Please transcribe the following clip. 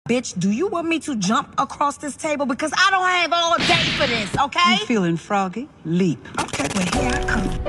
Bitch, do you want me to jump across this table? Because I don't have all day for this, okay? You feeling froggy? Leap. Okay, well, here I come.